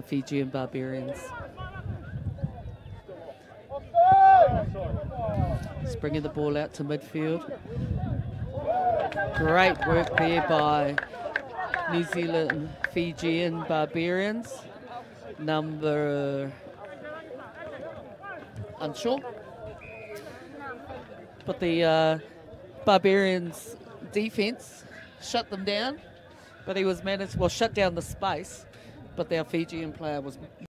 Fijian Barbarians. Just bringing the ball out to midfield. Great work there by New Zealand Fijian Barbarians. Number unsure. But the Barbarians defense shut them down. But he was managed, well, shut down the space. But our Fijian player was